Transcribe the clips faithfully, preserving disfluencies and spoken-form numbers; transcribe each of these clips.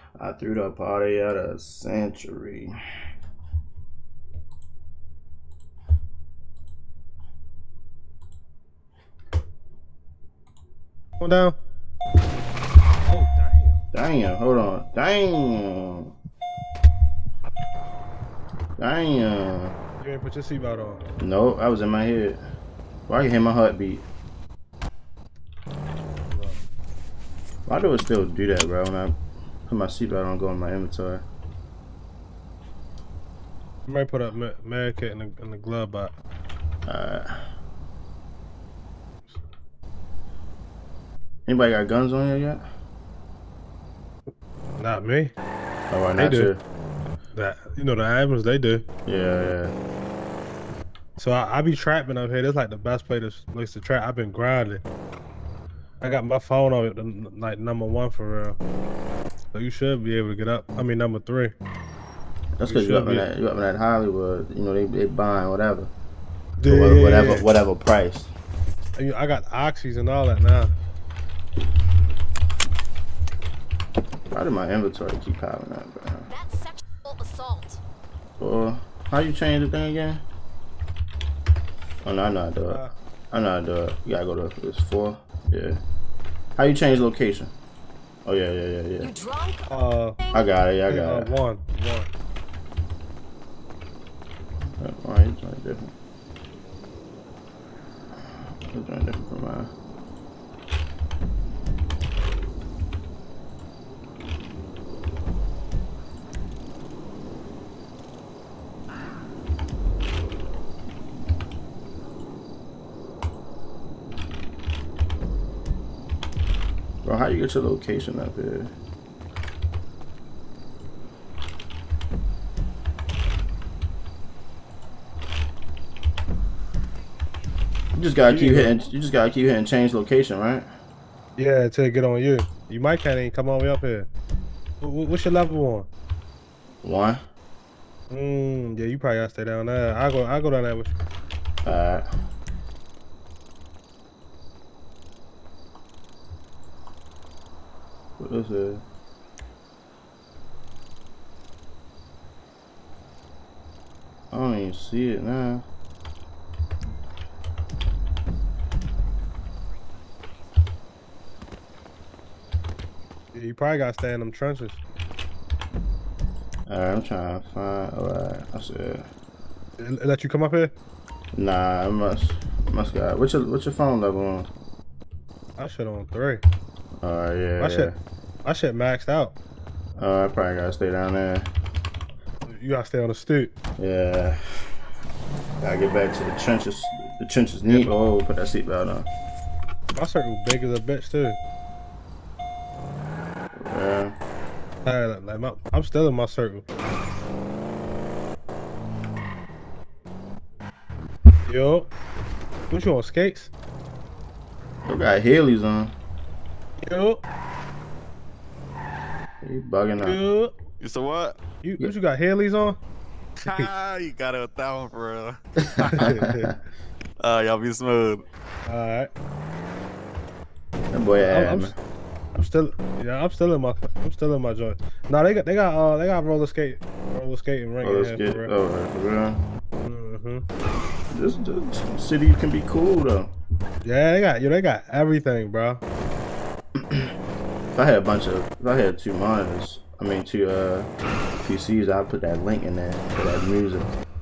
I threw the party at a century. Going down. Oh, damn. Damn, hold on. Damn. Damn. You ain't put your seatbelt on. No, I was in my head. Why you hear my heartbeat? Why do it still do that, bro? When I put my seatbelt on, go in my inventory. I might put up med kit in the, in the glove box. Alright. Anybody got guns on here yet? Not me. Oh, right, They not do. you. That you know the Adams, they do. Yeah, yeah. So I, I be trapping up here. That's like the best place to, place to trap. I've been grinding. I got my phone on it, like number one for real. So you should be able to get up. I mean number three. That's You because you, should up in be. that you up in that Hollywood. You know they they buying whatever, Yeah, for yeah, wha- yeah, whatever yeah. whatever price. And you- I got oxys and all that now. Why did my inventory keep piling up, bro? That's sexual assault. Or how you change the thing again? Oh no, I know how to do it. Uh, I know how to do it. You gotta go to this four. Yeah. How you change location? Oh yeah, yeah, yeah, yeah. You drunk? uh, I got it. Yeah, I uh, got it. one, one. Why you trying different? You're trying different from mine. Bro, how you get your location up here? You just gotta keep hitting. You just gotta keep hitting change location, right? Yeah, until it get on you. You might can't even come all the way up here. Wh- wh- What's your level on? One. Mm, yeah, you probably gotta stay down there. I go, I go down there with you. Alright. What is it? I don't even see it now. Yeah, you probably gotta stay in them trenches. Alright, I'm trying to find. Alright, I said. It- it Let you come up here? Nah, I must. Must got. What's your What's your phone level on? I shit on three. Alright, yeah. My yeah. shit, my shit maxed out. Oh, I probably gotta stay down there. You gotta stay on the stoop. Yeah. Gotta get back to the trenches. The trenches neat. Oh, put that seatbelt on. My circle big as a bitch too. Yeah. Hey, like, like my, I'm still in my circle. Yo, what you on skates? You got Heelys on. Yo, You bugging out. yo, You said what? you what you got Haley's on? Ah, you got it with that one for real. All Uh, y'all be smooth. right, That boy, I'm, yeah, I'm, man. I'm still, yeah, I'm still in my, I'm still in my joint. No, they got, they got, uh, they got roller skate, roller skating rink Oh, in let's here get. for real. Oh, for real. Mm-hmm. This, this city can be cool though. Yeah, they got, yo, they got everything, bro. If I had a bunch of, if I had two monitors, I mean two uh P Cs, I'd put that link in there for that music.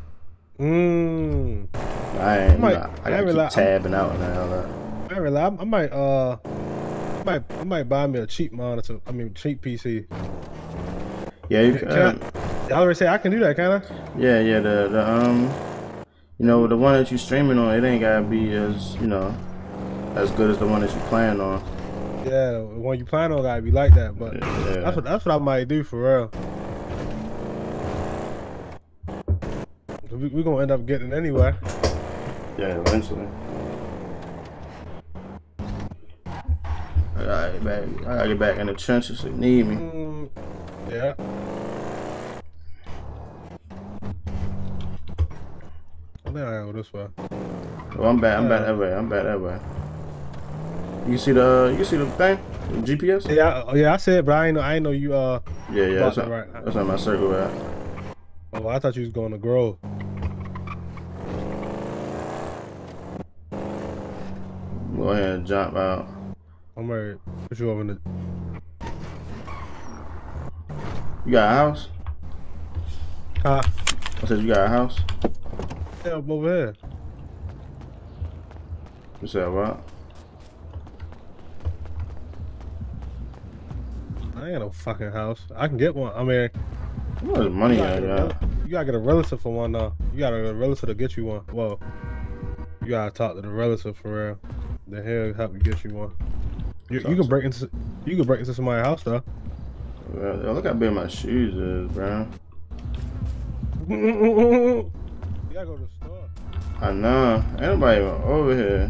Mmm. I ain't. might- You know, I I gotta keep realize- tabbing out and all that. I really, I, I might, uh, I might, I might buy me a cheap monitor. I mean, cheap P C. Yeah, you Can can. Um, I, y'all already say I can do that, can I? yeah, yeah. The the um, you know, the one that you streaming on, it ain't gotta be as you know, as good as the one that you playing on. Yeah, when you plan on gotta be like that, but Yeah. that's what that's what I might do for real. We we gonna end up getting it anyway. Yeah, eventually. I gotta get back. I gotta get back in the trenches. They need me. Mm, yeah. I think I gotta go this way. Oh, I'm back. I'm back that way. I'm back that way. You see the you see the thing? The G P S? Yeah, I- yeah, I said, but I ain't know. I ain't know you. Uh, Yeah, yeah. blocked That's it on, right. that's on my circle at. Oh, I thought you was going to Grove. Go ahead and jump out. I'm ready. Put you over in the. You got a house? Huh? I said you got a house? Yeah, I'm over here. You said what? I ain't got no fucking house. I can get one. I mean, How much money you I gotta, get a, got? rel- you gotta get a relative for one though. You gotta get a relative to get you one. Well, you gotta talk to the relative for real. The hell help you get you one. You, you can break into you can break into somebody's house though. Well, yo, look how big my shoes is, bro. You gotta go to the store. I know. Ain't nobody even over here.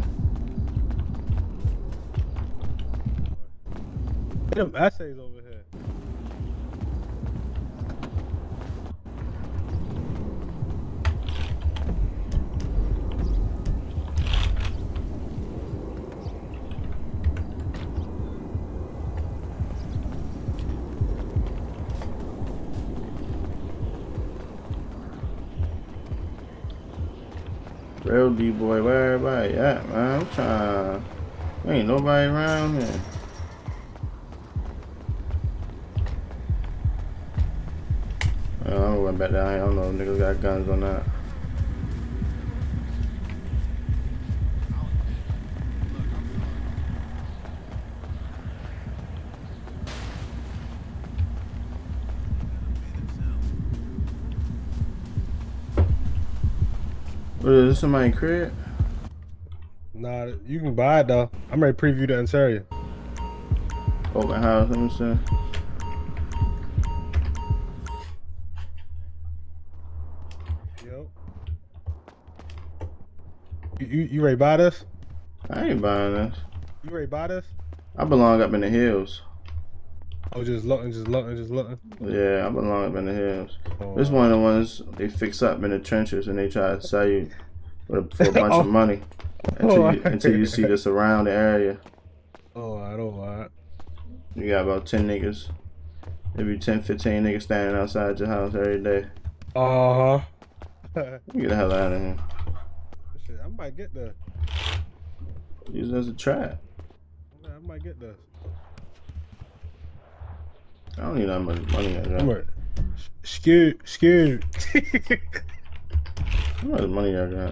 Get them essays over here. Real D boy, where everybody at, man? I'm trying. There ain't nobody around here. I don't went back down here. I don't know if niggas got guns or not. What is this, somebody's crib? Nah, you can buy it though. I'm ready to preview the interior. Open house, let me see. Yo. You, you you ready to buy this? I ain't buying this. You ready to buy this? I belong up in the hills. Oh, just looking, just looking, just looking. Yeah, I belong up in the hills. Oh, This one of the ones they fix up in the trenches and they try to sell you for a, for a bunch Oh. of money until Oh, you, until you see this around the area. Oh, I don't want. You got about ten niggas, maybe ten, fifteen niggas standing outside your house every day. Uh huh. Get the hell out of here. Shit, I might get this. Use it as a trap. I might get this. I don't need that much money. I got. I'm ready. Scared, scared. How much money I got?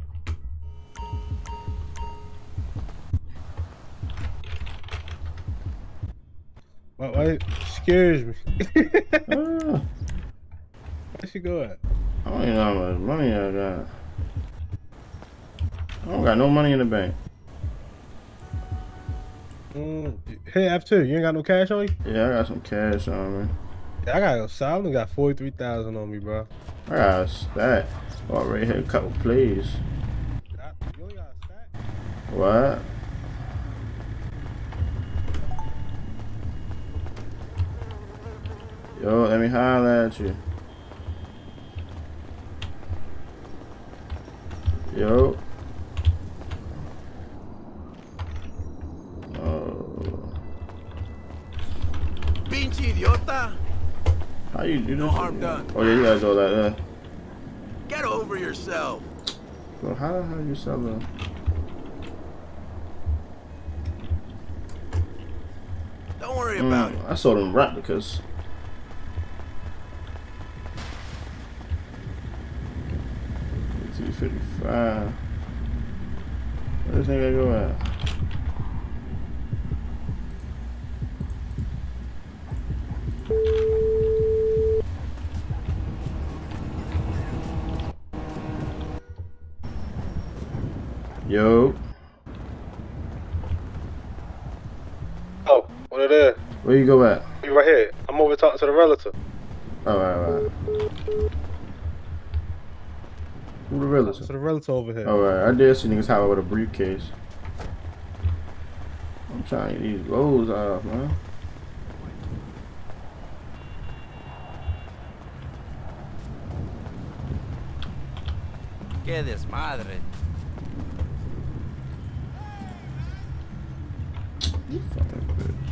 Why, why scares me? Ah, Where she go at? I don't even know how much money I got. I don't got no money in the bank. Mm, hey, F two, you ain't got no cash on you? Yeah, I got some cash on me. Yeah, I got a solid. Got forty-three thousand on me, bro. I got a stack. Already had a couple plays. I, you only got a stack? What? Yo, let me holler at you. Yo. Oh. Pinche idiota! How you do this? No harm again? done. Oh yeah, you gotta go like that. Get over yourself! Well, how the hell you sell them? Don't worry about it. I sold them replicas. two fifty-five. Where this nigga go at? Yo, Oh, what it is? where you go at? You right here. I'm over talking to the relative. Oh, right, right. Who the To relative? the relative over here. Oh, right. I did see niggas hop out with a briefcase. I'm trying to get these lows off, man. Que desmadre. You fucking bitch.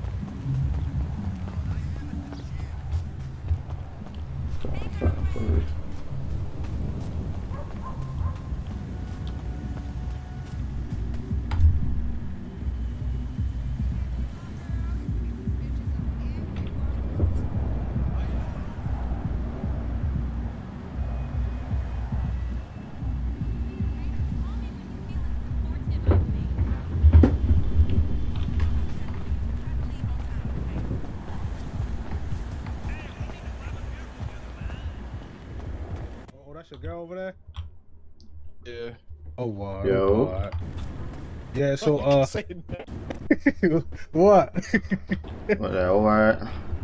God, fucking police. Oh, that's your girl over there? Yeah. Oh, wow. Yo. Oh, God. Yeah, so, You uh, say that. what? What that, alright?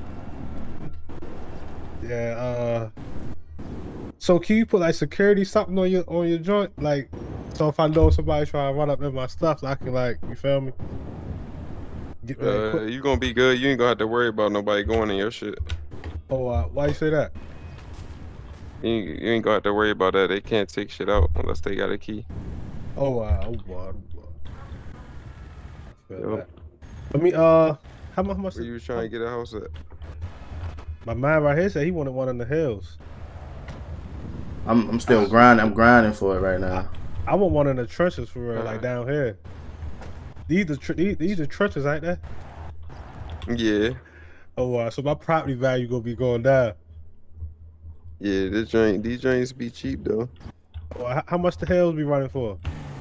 Yeah, uh, so can you put like security something on your on your joint? Like, so if I know somebody trying to run up in my stuff, I can like, you feel me? Get that Uh, quick. you gonna be good. You ain't gonna have to worry about nobody going in your shit. Oh, uh, why you say that? You ain't, you ain't gonna have to worry about that. They can't take shit out unless they got a key. Oh, uh, oh, wow, oh, wow. I feel Yup. that. Let me, uh, how much? How much? Where you was trying to get a house at? My man right here said he wanted one in the hills. I'm I'm still grinding. I'm grinding for it right now. I want one in the trenches for real, like Uh. down here. These the tr- these, these the trenches, ain't they? Yeah, Oh, uh, so my property value gonna be going down. yeah. This joint, these joints be cheap though. Oh, how, how much the hills be running for?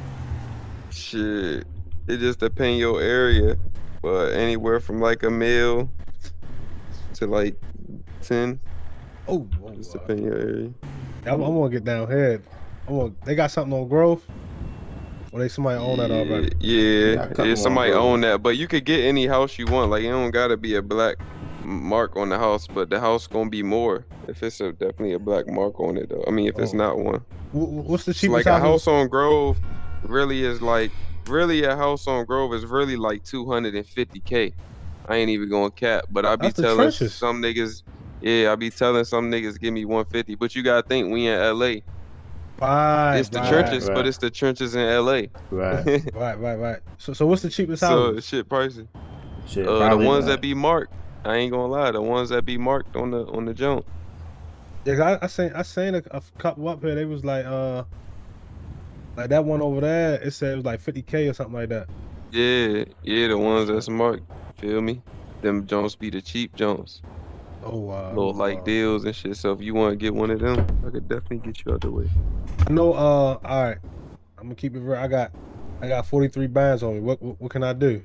Shit, it just depend your area, but anywhere from like a mil to like ten. Oh, oh Just uh, depend your area. I, I want to get down here. I want. They got something on Grove, or they somebody own that already. Yeah, Yeah, yeah, a couple yeah. on Somebody Grove. own that, but you could get any house you want. Like it don't gotta be a black mark on the house, but the house gonna be more if it's a definitely a black mark on it though. I mean, if it's Oh. not one. Wh- wh- What's the It's cheapest like a house? house on Grove really is like really a house on Grove is really like two hundred fifty K. I ain't even going cap, but I be That's the telling trenches. some niggas, yeah, I be telling some niggas give me one fifty. But you gotta think we in L A. Right, It's the right, trenches, right. but it's the trenches in L A. Right. right, right, right. So, so what's the cheapest So house? shit pricey. Shit, Uh, the probably ones that. that be marked, I ain't gonna lie, the ones that be marked on the on the jump. Yeah, I, I seen, I seen a, a couple up here. They was like, uh, like that one over there. It said it was like fifty K or something like that. Yeah, yeah, the ones that's marked. Feel me? Them Jones be the cheap Jones. Oh wow. Little oh, like wow. deals and shit. So if you want to get one of them, I could definitely get you out the way. I know. Uh, all right. I'm gonna keep it real. I got, I got forty-three bands on me. What, what, what can I do?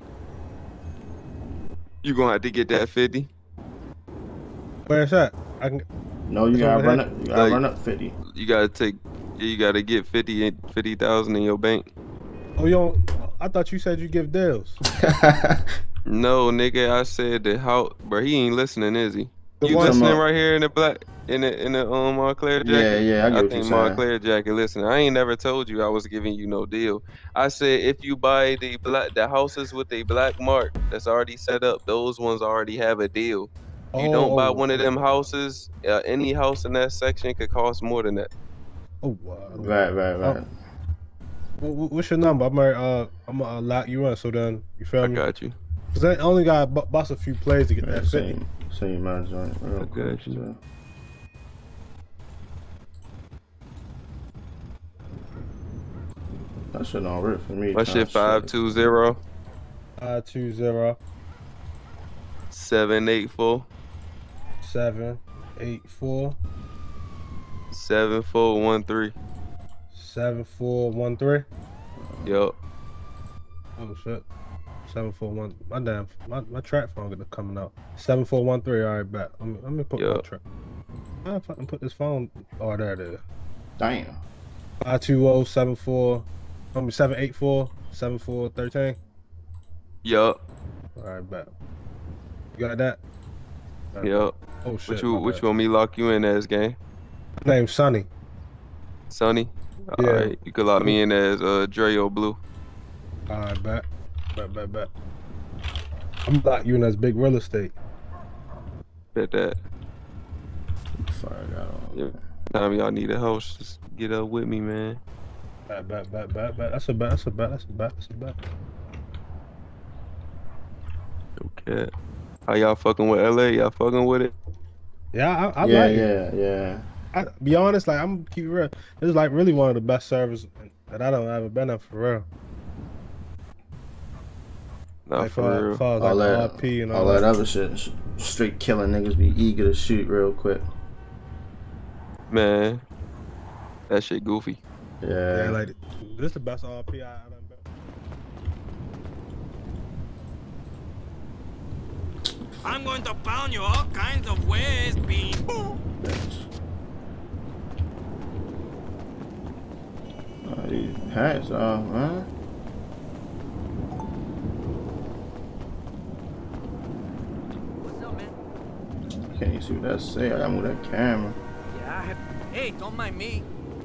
You gonna have to get that fifty. Where's that? I can. No, you It's gotta over run here? up. You gotta Like- run up fifty. You gotta take. You gotta get fifty in- fifty thousand in your bank. Oh, you don't. I thought you said you give deals. No, nigga, I said the how, bro. He ain't listening, is he? The You one- listening Talking right here in the black, in the in the um Montclair jacket? Yeah, yeah, I get what think you're saying. Montclair jacket. Listen, I ain't never told you I was giving you no deal. I said if you buy the black, the houses with a black mark that's already set up, those ones already have a deal. You oh, don't buy oh, one of them houses. Uh, any house in that section could cost more than that. Oh, wow. Right, right, right. Wh- wh- What's your number? I'm gonna, uh, I'm gonna uh, lock you in. So then, you feel I me? got you. Cause I only got to bust a few plays to get Right, that fifty. same, same my joint. Real I quick, got you. so. That shit don't rip for me. My kinda shit five two zero Five two zero seven eight four seven eight four seven four one three. seven four one three. Yup. Oh shit. Seven four one. My damn. My, my track phone gonna coming out. Seven four one three. All right, bet. Let me let me put my Yup. track. I fucking put this phone. Oh, there it is. Damn. Five two zero seven four. I mean seven eight four seven four thirteen. Yup. All right, bet. You got that? All right. Yup. Oh shit. What you my what bad. you want me lock you in as, gang? Name's Sonny. Sonny? Yeah. Alright, you could lock me in as uh Dreo Blue. All right, bet. Bet, bet, bet. I'm like you in as big real estate. Bet that. Fuck, I got all. Yeah. Time y'all need a house, just get up with me, man. Bet, bet, bet, bet, bet. That's a bet. That's a bet. That's a bet. That's a bet. Okay. How y'all fucking with L A? Y'all fucking with it? Yeah, I, I yeah, like it. yeah, yeah. I be honest, like I'm keep it real. This is like really one of the best servers that I don't ever been at for real. Not Like for far, real. far as like All the that, R P and all, all that other shit, sh- straight killing niggas be eager to shoot real quick. Man, that shit goofy. Yeah. Yeah, like this is the best R P I, I done been. I'm going to pound you all kinds of ways, Bean. Bitch. Oh, these hats off, man. What's up, man? Can't even see what that say. I gotta move that camera. Yeah, I have... Hey, don't mind me.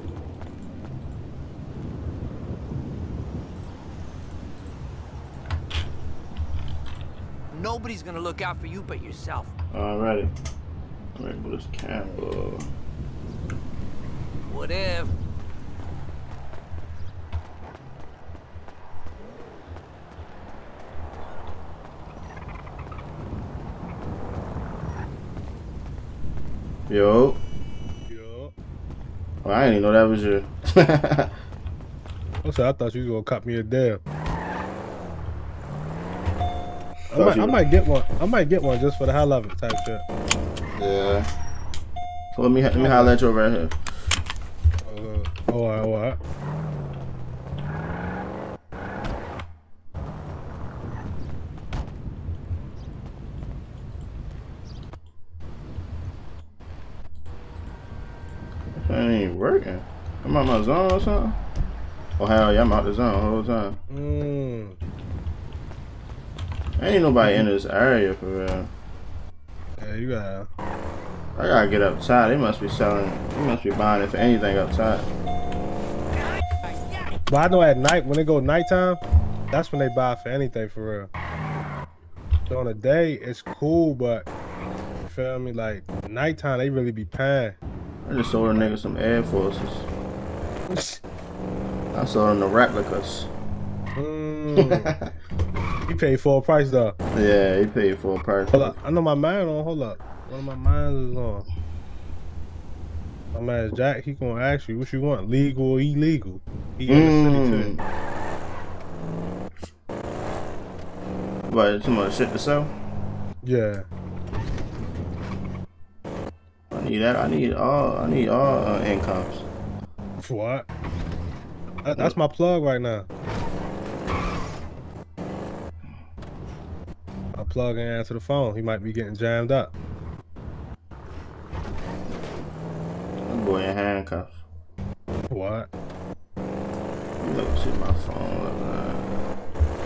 Nobody's gonna look out for you but yourself. Alrighty. I'm ready to move this camera. Whatever. Yo. Yo. Oh, I didn't even know that was you. I said I thought you was gonna cut me a deal. I Thought might, you- I might get one. I might get one just for the hell of it, type shit. Yeah. So let me let me holler at you over here. Uh, all right, all right. That ain't even working. I'm out my zone or something? Oh hell yeah, I'm out the zone the whole time. Mm. Ain't nobody in this area for real. Yeah, you got. I gotta get up top. They must be selling. They must be buying it for anything up top. But I know at night when it go nighttime, that's when they buy for anything for real. During the day, it's cool, but you feel me? Like nighttime, they really be paying. I just sold a nigga some Air Forces. I sold him the replicas. Mm. You paid full price though. Yeah, he paid full price. Hold up, I know my man on. Hold up, one of my mines is on. My man Jack, he gonna ask you what you want, legal or illegal. He in the city too. Mm. What, too much shit to sell? Yeah. I need that. I need all. I need all uh, incomes. What? That, that's my plug right now. I plug and answer the phone. He might be getting jammed up. That boy in handcuffs. What? Let me see my phone. Look, man.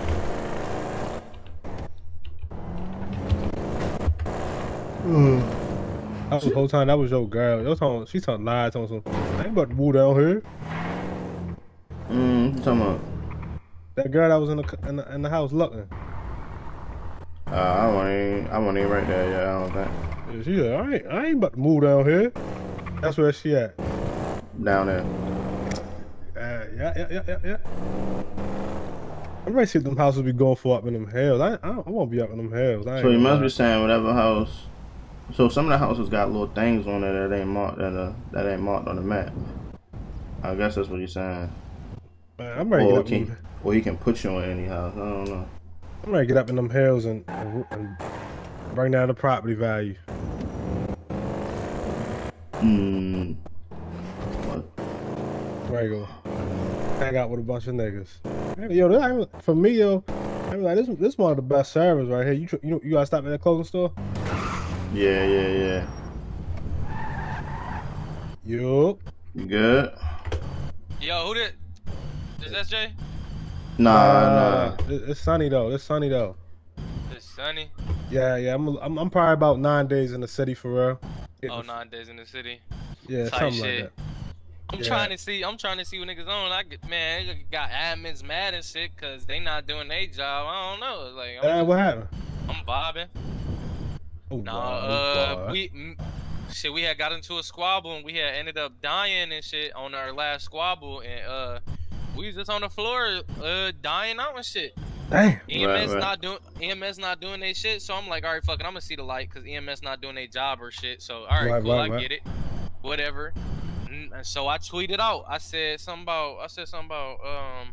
Mm. That was the whole time. That was your girl. Your talking. She talking lies. Talking some. I ain't about to move down here. Mm, you talking about? That girl that was in the in the, in the house looking. Uh, I wasn't even, I wasn't even right there yet, I don't think. Yeah, she said, I ain't, I ain't about to move down here. That's where she at. Down there. Uh, yeah, yeah, yeah, yeah, yeah. I'm ready to see what them houses be going for up in them hills. I, I, I won't be up in them hills. I ain't So you gonna must lie. be saying whatever house. So some of the houses got little things on there that ain't marked that, uh, that ain't marked on the map. I guess that's what he's saying. Man, I'm ready to Or, get up in can, them, or he can put you on any house. I don't know. I'm ready to get up in them hills and, and, and bring down the property value. Hmm. What? Ready to go hang out with a bunch of niggas. Yo, this, ain't- for me, yo, I'm like, this this one of the best servers right here. You tr- you know, you gotta stop at that clothing store. Yeah, yeah, yeah. Yup. You good? Yo, who did? Is that Jay? Nah, Uh, nah. it- It's sunny though. It's sunny though. It's Sunny. Yeah, yeah. I'm, I'm I'm probably about nine days in the city for real. Getting Oh, the- nine days in the city. Yeah, Type something shit. like that. I'm Yeah. trying to see. I'm trying to see what niggas on. I get, man, they got admins mad and shit because they not doing their job. I don't know. Like, I'm, Uh, just, what happened? I'm bobbing. Oh, Nah, God, oh, uh, God. we mm, shit. We had got into a squabble and we had ended up dying and shit on our last squabble and uh, we was just on the floor uh dying out and shit. Damn. E M S Right, right. not doing E M S not doing their shit, so I'm like, all right, fuck it, I'm gonna see the light because E M S not doing their job or shit. So all right, Right, cool, right, I right. get it, whatever. Mm, And so I tweeted out. I said something about. I said something about. Um.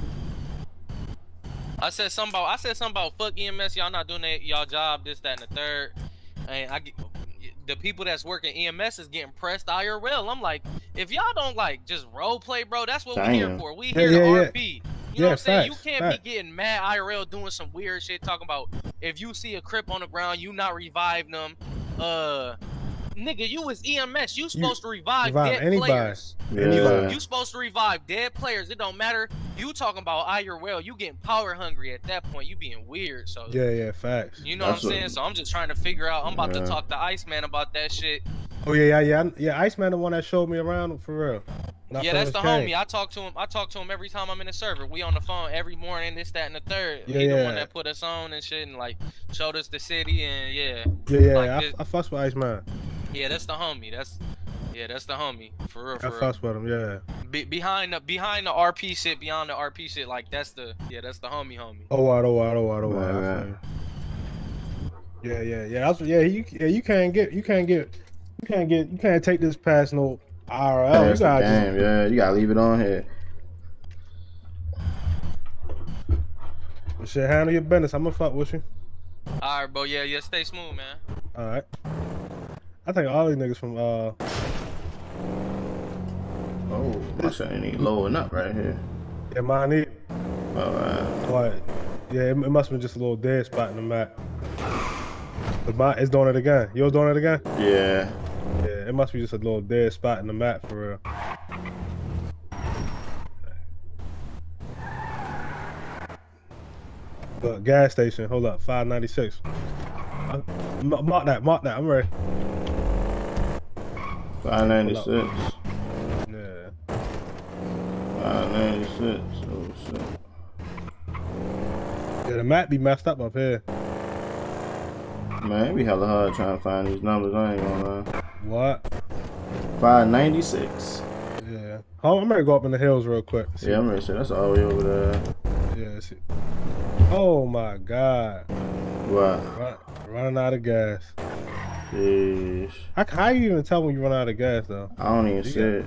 I said something about. I said something about fuck E M S. Y'all not doing that, y'all job. This, that, and the third. And I get the people that's working E M S is getting pressed I R L. I'm like, if y'all don't like just role play, bro, that's what we here Damn. for. We Yeah, here yeah, to yeah. R P. You know Yeah, what I'm saying? facts, You can't facts. be getting mad I R L doing some weird shit. Talking about if you see a crip on the ground, you not reviving them. Uh, nigga, you was E M S. You supposed to revive, revive dead anybody. players. Yeah. You supposed to revive dead players. It don't matter. You talking about I R L. You getting power hungry at that point. You being weird. So Yeah, yeah, facts. you know That's what I'm what- saying? So I'm just trying to figure out. I'm about Yeah. to talk to Iceman about that shit. Oh yeah, yeah, yeah, I- yeah. Iceman the one that showed me around for real. When I Yeah, that's first the came. homie. I talk to him. I talk to him every time I'm in the server. We on the phone every morning. This, that, and the third. Yeah, he the yeah. one that put us on and shit, and like showed us the city and yeah, Yeah, yeah, like I, this- I fuss with Iceman. yeah. That's the homie. That's yeah, that's the homie for real. I For real. fuss with him. Yeah. Be, behind the behind the R P shit, beyond the R P shit, like that's the yeah, that's the homie, homie. Oh, wow, oh, wow, oh, wow, oh, wow. Right, I right. feel you. Yeah, yeah, yeah. That's, yeah, you, yeah, you can't get, you can't get, you can't get, you can't take this past no I R L. You That's the gotta just, game. Yeah, you gotta leave it on here. shit, handle your business. I'm gonna fuck with you. All right, bro. Yeah, yeah. Stay smooth, man. All right. I think all these niggas from uh, Oh, my shit ain't even loading up right here. yeah, mine need. Alright. But yeah, it, it must have been just a little dead spot in the map. But mine, it's doing it again. Yours doing it again? Yeah. Yeah, it must be just a little dead spot in the map for real. Look, gas station. Hold up, five ninety-six. Uh, m- mark that, mark that. I'm ready. five ninety-six. Yeah. five ninety-six. Oh, shit. Yeah, the map be messed up up here. Man, it be hella hard trying to find these numbers. I ain't gonna lie. What? five ninety-six. Yeah. Oh, I'm ready to go up in the hills real quick. See- Yeah, I'm ready to say that's all the way over there. Yeah. See. Oh my God. What? Run, running out of gas. Jeez. How, how you even tell when you run out of gas though? I don't even see it.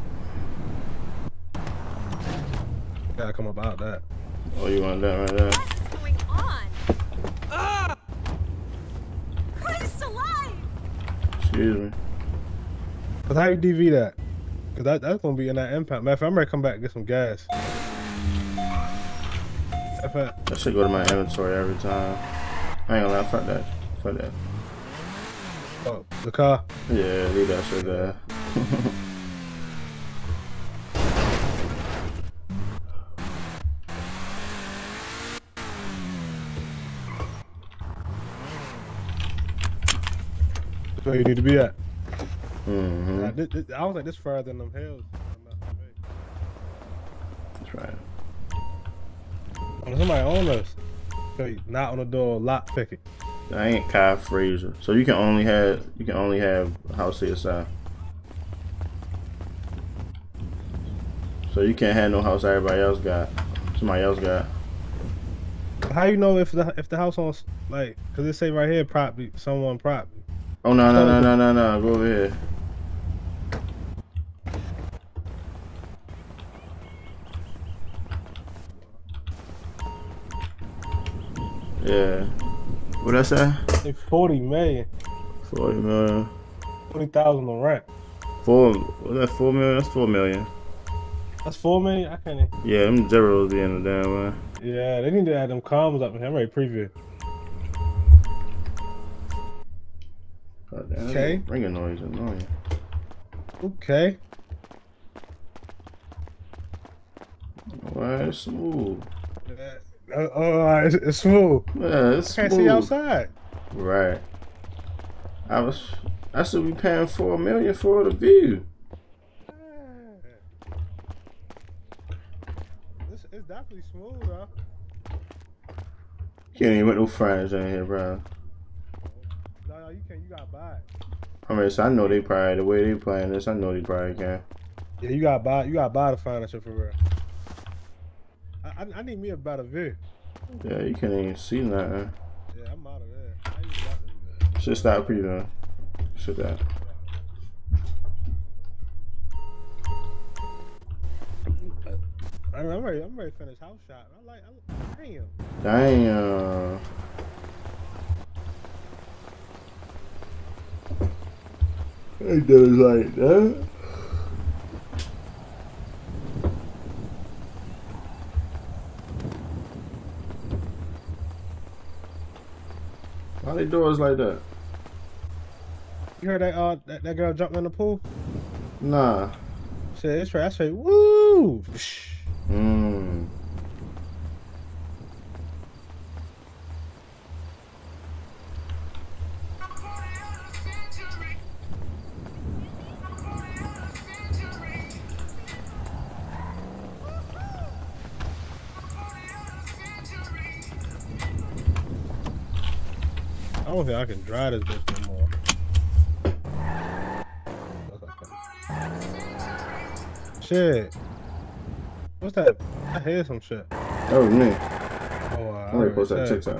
Gotta come about that. Oh, you want that right there? What's going on? Ah! Christ alive! Excuse me. Cause how you D V that? Cause that, that's gonna be in that impact. Matter of fact, I'm ready to come back and get some gas. Matter of fact, That should go to my inventory every time. I ain't gonna lie, fuck that. Fuck that. oh, the car. Yeah, leave that shit there. That's where you need to be at. Mm-hmm. Nah, this, this, I was like this further than them hills. That's right. Oh, somebody on us. Hey, knock on the door, lock pick it. I ain't Kai Fraser. So you can only have you can only have a house to yourself. So you can't have no house everybody else got. Somebody else got. How you know if the if the house on like? Cause it say right here property, someone property. Oh no no no no no no! Go over here. Yeah. What I say? They forty million, Forty million. forty thousand on rent. Four. Was that four million? That's four million. That's four million. I can't. Even, Yeah, them zeros be in the damn man. yeah, they need to add them commas up in here. I'm ready to preview. God damn, Okay. Ringing noise annoying. Okay. Why it's smooth? Uh, oh, all right, it's, it's smooth. Yeah, it's I can't smooth. see outside. Right. I was. I should be paying four million for the view. It's, it's definitely smooth, though. Can't even put no friends in here, bro. No, no, you can't. You gotta buy it. I mean, so I know they probably the way they playing this. I know they probably can. Yeah, you gotta buy. You gotta buy the furniture for real. I, I, I need me a better view. Yeah, you can't even see nothing. Yeah, I'm out of there. How you got this bad? Should stop breathing. Should that. I I'm ready. I'm ready to finish house shot. I like. I, damn. Damn. It does like that. Why they doors like that? You heard that? Uh, that, that girl jumping in the pool. Nah. Shit, it's right. I say, woo. Mmm. I don't think I can drive this bitch no more. Shit. What's that? I hear some shit. That was me. Oh, uh, I'm ready to post that TikTok.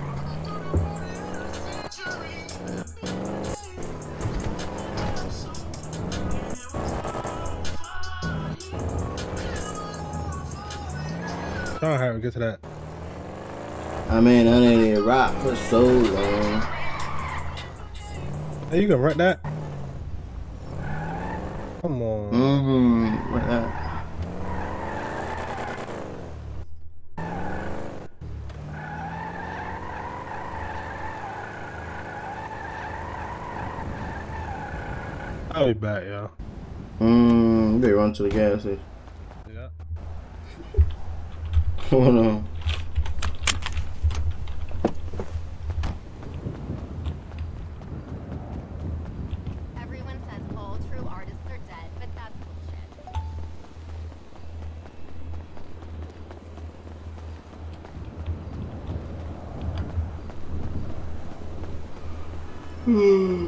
Trying to have to get to that. I mean, I didn't rock for so long. Hey, you can rent that? Come on. Mm-hmm. Like that. I'll be back, y'all. Mmm. You better run to the gas station. Yeah. Hold on. Everyone says all true artists are dead, but that's bullshit. Hmm.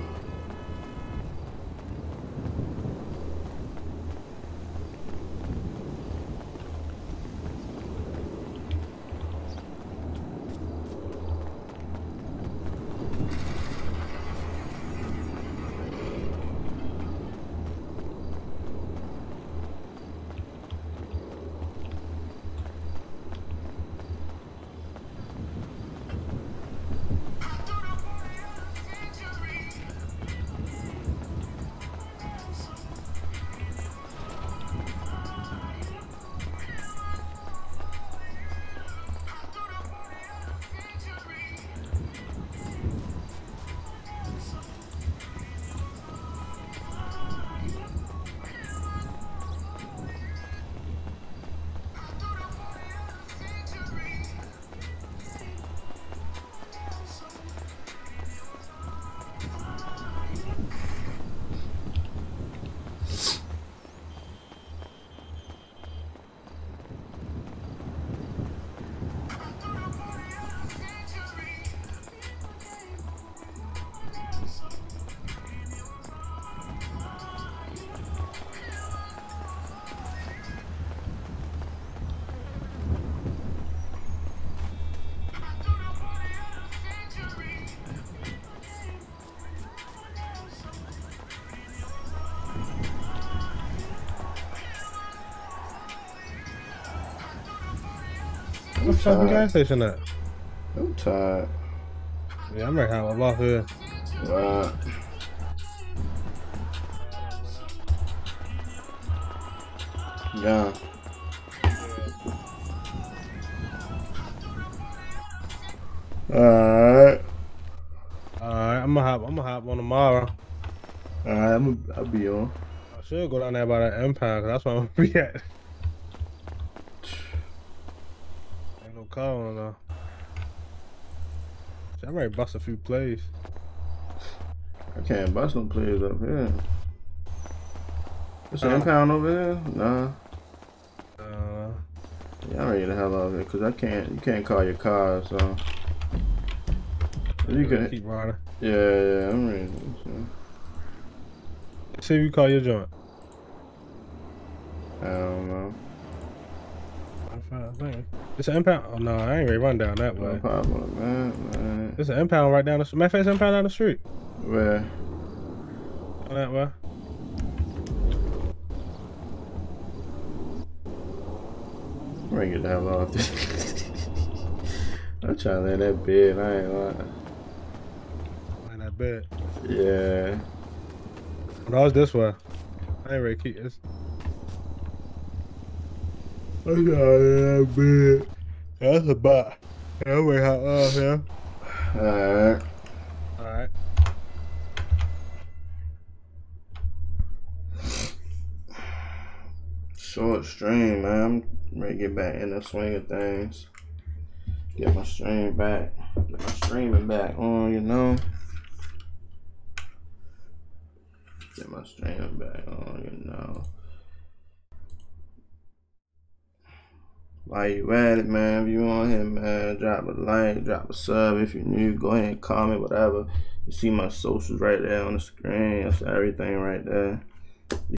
What's up the gas station at? I'm tired. Yeah, I'm ready to have a off here. Right. Yeah. Alright. Alright, I'm gonna hop I'm gonna hop on tomorrow. Alright, I'm I'll be on. I should go down there by that impound, cause that's where I'm gonna be at. Ain't no car on though. Shit, I'm ready to bust a few plays. I can't bust no players up here. There's an Uh, impound over here? Nah. Uh, Yeah, I'm ready to hell out of here because I can't. You can't call your car, so you can. keep riding. Yeah, yeah, I'm ready. So. See if you call your joint. I don't know. I'm Uh, man. It's an impound. Oh no, I ain't ready to run down that way. No problem, man, man. It's an impound right down the street. Matter of fact, it's an impound down the street. Where? Down that way. Bring it the hell off. I'm trying to let that bed. I ain't lying. Ain't that bad. Yeah. No, it's this way. I ain't ready to keep this. I got that bed. That's a bot. That way hot off, yeah. Alright. Alright. Short stream, man. I'm ready to get back in the swing of things. Get my stream back. Get my streaming back on, you know. Get my streaming back on, you know. While you at it, man, if you on here, man, drop a like, drop a sub. If you're new, go ahead and comment, whatever. You see my socials right there on the screen. That's everything right there.